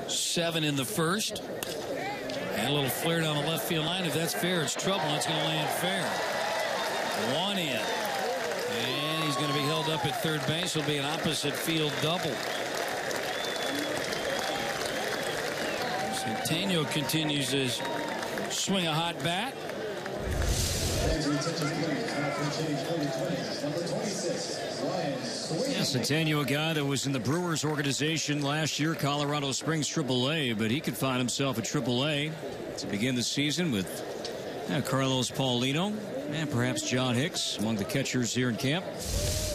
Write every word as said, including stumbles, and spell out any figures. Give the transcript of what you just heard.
seven in the first. And a little flare down the left field line. If that's fair, it's trouble. It's going to land fair. One in. And he's going to be held up at third base. It'll be an opposite field double. Centeno continues his swing a hot bat. Yeah, Centeno, a guy that was in the Brewers organization last year, Colorado Springs triple A, but he could find himself at triple A to begin the season with uh, Carlos Paulino and perhaps John Hicks among the catchers here in camp.